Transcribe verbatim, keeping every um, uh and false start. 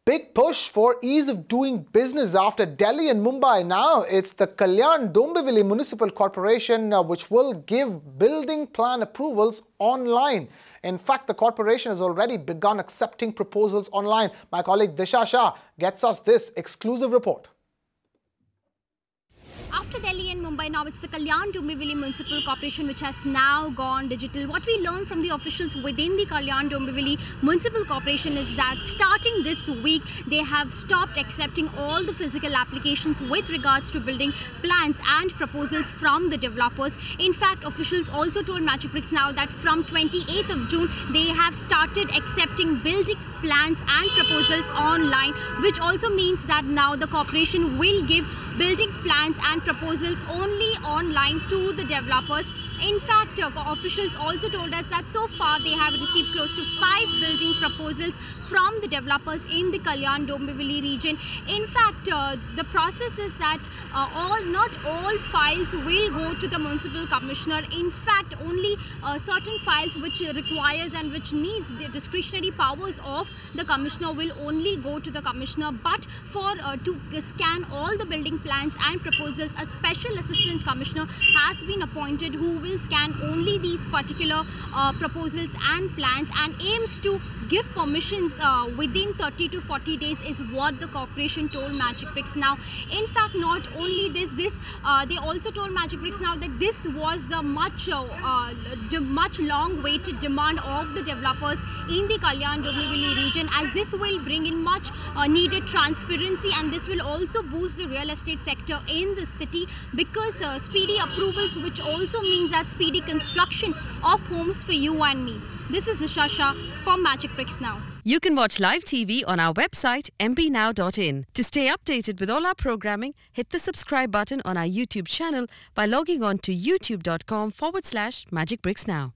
Big push for ease of doing business after Delhi and Mumbai. Now it's the Kalyan Dombivli Municipal Corporation uh, which will give building plan approvals online. In fact, the corporation has already begun accepting proposals online. My colleague Disha Shah gets us this exclusive report. After Delhi and Mumbai, now it's the Kalyan Dombivli Municipal Corporation which has now gone digital. What we learned from the officials within the Kalyan Dombivli Municipal Corporation is that starting this week, they have stopped accepting all the physical applications with regards to building plans and proposals from the developers. In fact, officials also told Magic Bricks now that from twenty-eighth of June, they have started accepting building plans and proposals online, which also means that now the corporation will give building plans and proposals only online to the developers. In fact, uh, officials also told us that so far they have received close to five building proposals from the developers in the Kalyan Dombivli region. In fact, uh, the process is that uh, all not all files will go to the municipal commissioner. In fact, only uh, certain files which requires and which needs the discretionary powers of the commissioner will only go to the commissioner. But for uh, to scan all the building plans and proposals, a special assistant commissioner has been appointed who will scan only these particular uh, proposals and plans and aims to give permissions uh, within thirty to forty days is what the corporation told Magic Bricks now. In fact, not only this, this uh, they also told Magic Bricks now that this was the much uh, uh, much long-awaited demand of the developers in the Kalyan Dombivli region, as this will bring in much uh, needed transparency, and this will also boost the real estate sector in the city, because uh, speedy approvals, which also means that speedy construction of homes for you and me. This is Disha Shah for Magic Bricks Now. You can watch live T V on our website m p now dot in. To stay updated with all our programming, hit the subscribe button on our YouTube channel by logging on to youtube dot com forward slash Magic Bricks Now.